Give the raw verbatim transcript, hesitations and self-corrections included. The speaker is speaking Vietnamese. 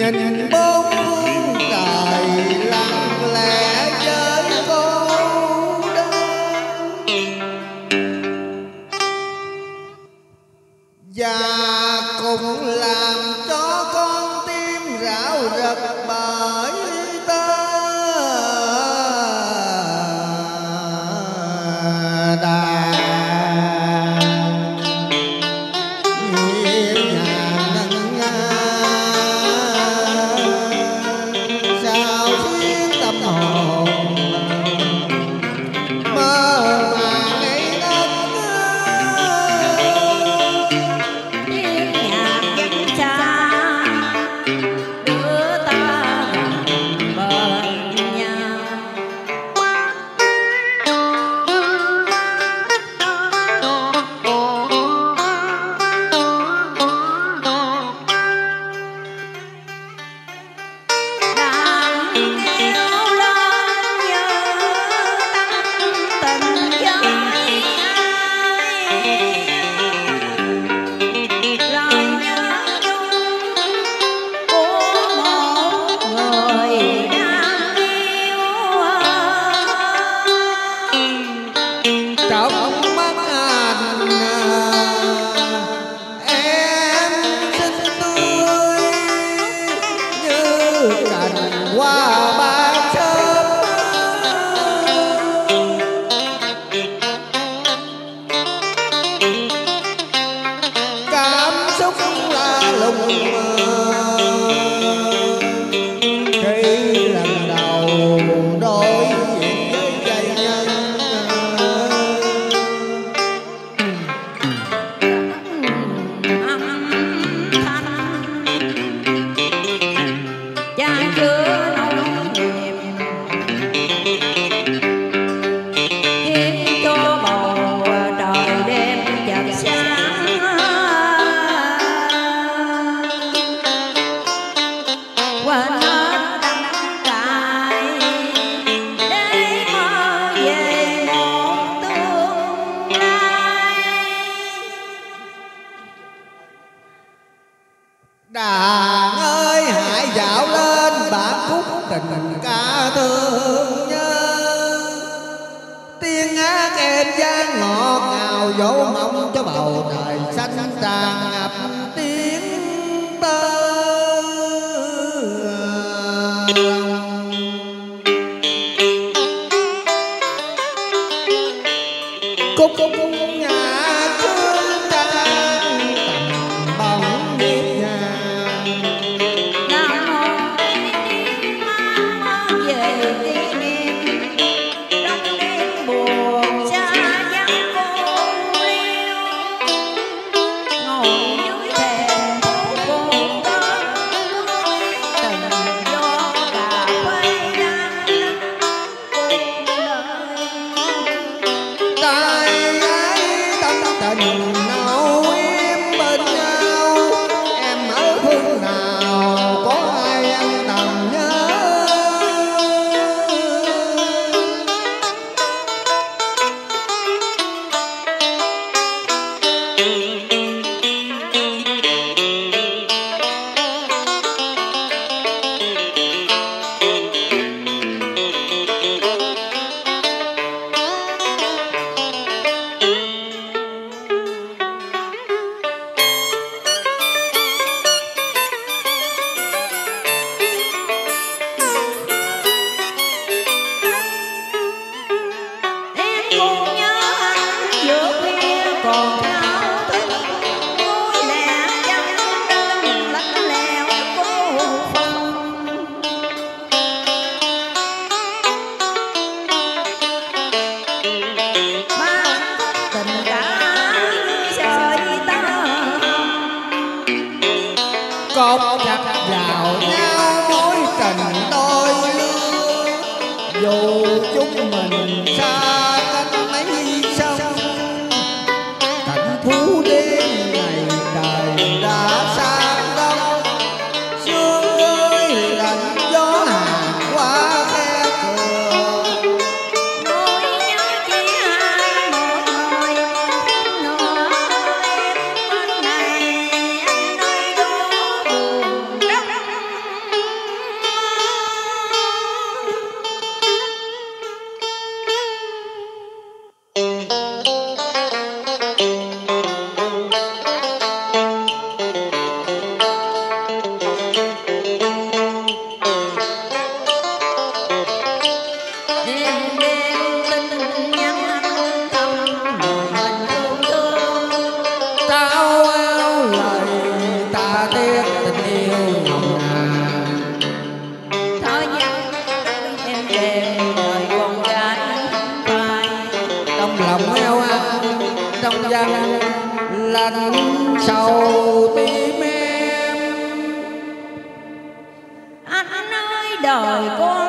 nhìn bốn phương trời lặng lẽ với cô đơn, và cũng làm cho con tim rạo rực bởi tơ đàn. Đàn ơi hãy dạo lên bản khúc tình ca thương nhớ, tiếng hát em gian ngọt ngào dỗ mong cho bầu trời xanh tràn ngập tiếng tơ. Cúc cúc nhà thương trang tầm bóng nhịp nhàng, làm một về tiếng em trong đêm buồn xa vắng cô liêu, ngồi dưới thềm phố cô đơn từng gió cà phê đang cuộc đời. tay ấy tâm tình nào em bên nhau, em ở phương nào có ai em tầm nhớ. Em còn nhớ anh giữa khuya còn thao thức, ngôi lẻ vắng đơn lạnh lẽo cô phòng. Ba tình cả sợi tơ hồng, Cột chặt vào nhau mối tình đôi lứa, dù chúng mình xa cách mấy sông. Cảnh thú đêm ngày trời đã sang đông, sương ơi lạnh gió hàng qua khe cửa. nỗi nhớ chỉ hai một người một nữa em bên này anh nơi đó buồn đau. đời con